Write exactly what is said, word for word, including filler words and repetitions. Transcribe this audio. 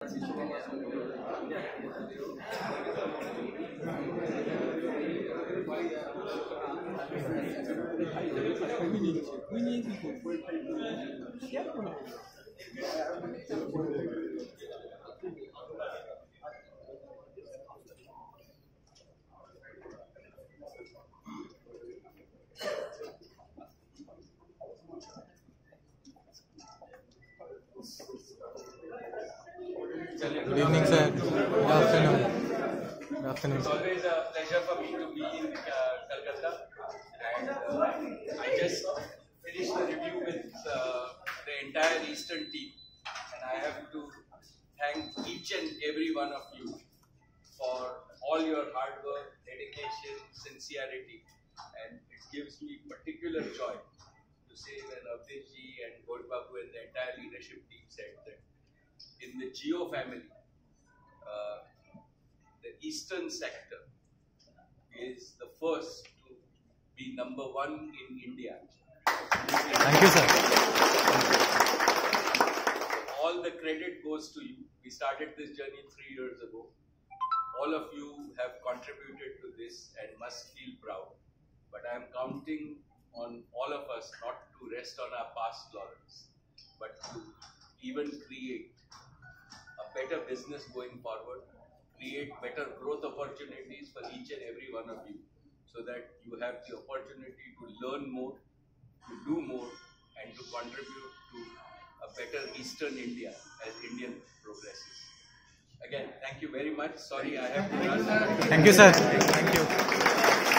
Good evening, sir. Good afternoon. Good afternoon. It's always a pleasure for me to be in uh, Calcutta, and uh, I just finished the review with uh, the entire Eastern team, and I have to thank each and every one of you for all your hard work, dedication, sincerity, and it gives me particular joy to say when Avdesh ji and Gaur Babu and the entire leadership team said that in the Jio family, uh, the Eastern sector is the first to be number one in India. Thank you, sir. All the credit goes to you. We started this journey three years ago. All of you have contributed to this and must feel proud. But I am counting on all of us not to rest on our past laurels, but to even create a better business going forward, create better growth opportunities for each and every one of you, so that you have the opportunity to learn more, to do more, and to contribute to a better Eastern India as Indian progresses. Again, thank you very much. Sorry I have to run. Thank you, sir. Thank you.